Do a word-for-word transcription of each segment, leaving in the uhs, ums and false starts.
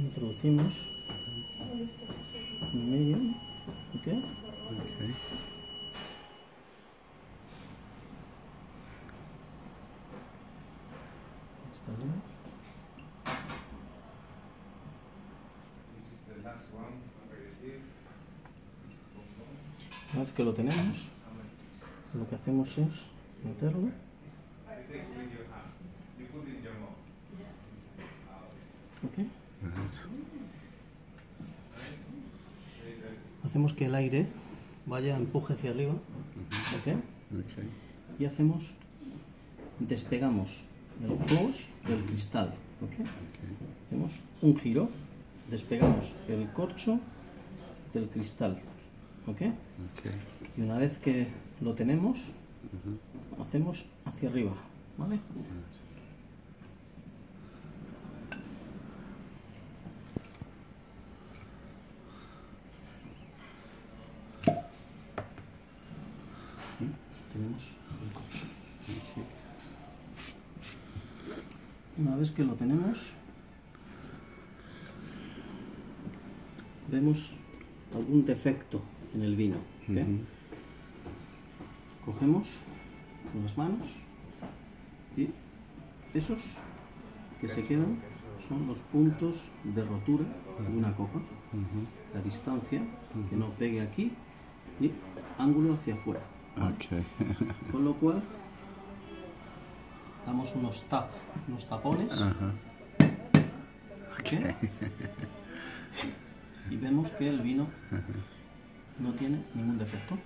introducimos en medio, ¿ok? Okay. Está bien. Una vez que lo tenemos, lo que hacemos es meterlo. ¿Ok? Nice. Hacemos que el aire vaya, empuje hacia arriba, ¿ok? Okay. Y hacemos, despegamos el close del cristal, ¿ok? Okay. Hacemos un giro, despegamos el corcho del cristal, ¿ok? Okay. Y una vez que lo tenemos, hacemos hacia arriba, ¿vale? Tenemos el corcho. Una vez que lo tenemos, vemos algún defecto en el vino. ¿Okay? Uh-huh. Cogemos con las manos y esos que se quedan son los puntos de rotura de una copa. Uh-huh. La distancia, que no pegue aquí, y ángulo hacia afuera. Okay. Con lo cual damos unos tap, unos tapones. Uh-huh. ¿Okay? Y vemos que el vino no tiene ningún defecto.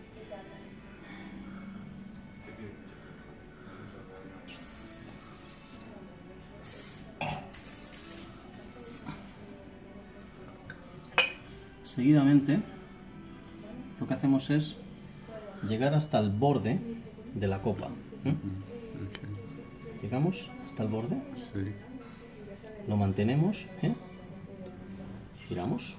Seguidamente, lo que hacemos es llegar hasta el borde de la copa. ¿eh? Okay. Llegamos hasta el borde, Sí. lo mantenemos, ¿eh? Giramos.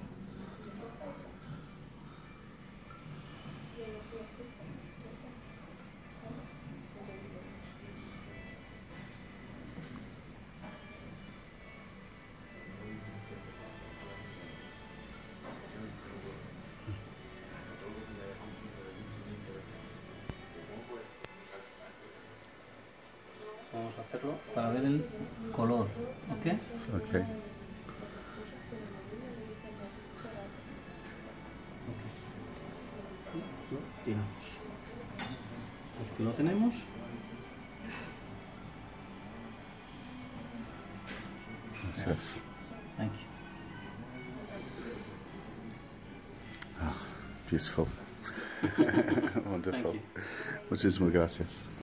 Vamos a hacerlo para ver el color, ¿ok? Okay. Lo tiramos. Una vez que lo tenemos, Gracias. thank you. Beautiful. Wonderful. Thank you. Muchísimas gracias.